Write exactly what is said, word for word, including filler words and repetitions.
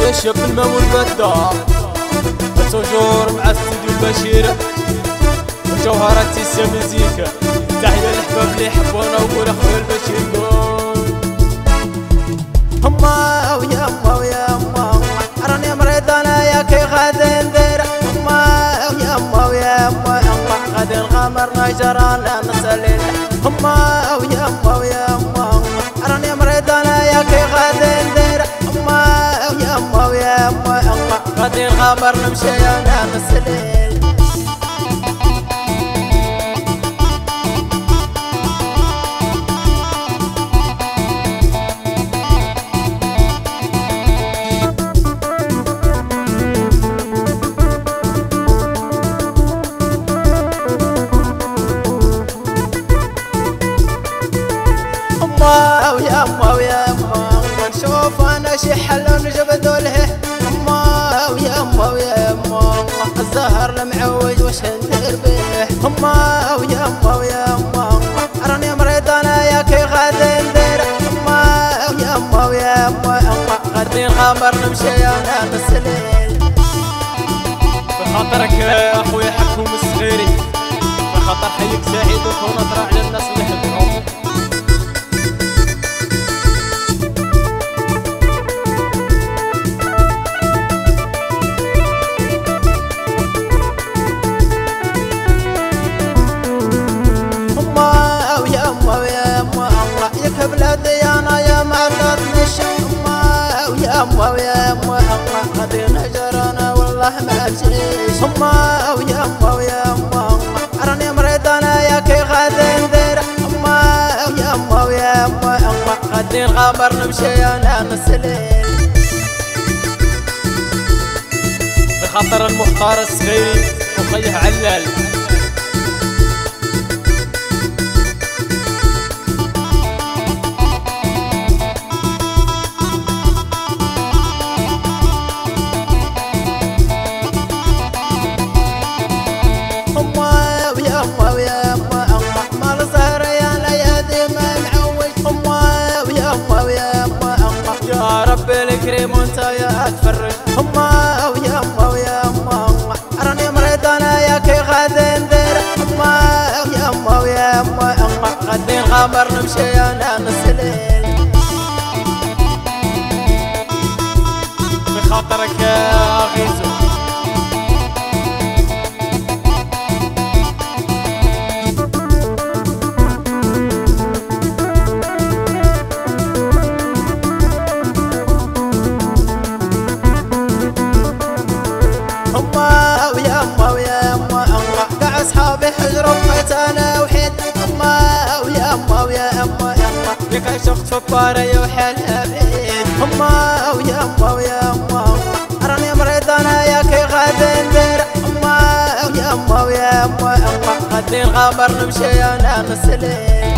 شاب المول بدار توجور مع استوديو البشير وجوهرات تيسيا مزيكا. تحية للحباب اللي يحبونا وقول اخويا البشير قول هما ويا اما ويا اما راني مريض انا يا كي غادي ندير هما ويا اما ويا اما غادي نغامر نجرانا نسلل هما ويا اما ويا اما راني مريض انا يا كي غادي ندير هما ويا اما ويا اما غادي نغامر نمشي انا نسلل. ويا اما ويا اما نشوف انا شي حل نجبدو له اما ويا اما ويا اما الزهر المعوج واش ندير به اما ويا اما ويا اما راني مريض انا يا كي غادي ندير اما ويا اما ويا اما غادي نغامر نمشي انا نسلل بخاطرك يا اخويا حكوم الصغيري بخاطر حيك سعيد وكون اطرع على الناس اللي يحبهم. بلادي انا يا معرض نشم اما ويا اما ويا اما غادي نهجر انا والله ما امشيش اما ويا اما ويا اما راني مريض انا يا كي غادي ندير اما ويا اما ويا اما غادي نغامر نمشي انا نسلل بخاطر المختار الصغيري وخيه علال. يا رب الكريم وانت يا تفرج هما ويا اما ويا اما راني مريض انا يا كي غادي ندير هما ويا اما ويا اما غادي نغامر نمشي انا نسلل بخاطرك يا غيزو اصحابي حجروا بقيت انا وحيد اما ويا اما ويا اما ياك عشقت فبارية وحالها بعيد اما ويا اما ويا اما راني مريض انا يا كي غادي ندير اما ويا اما ويا اما غادي نغامر نمشي انا نسلل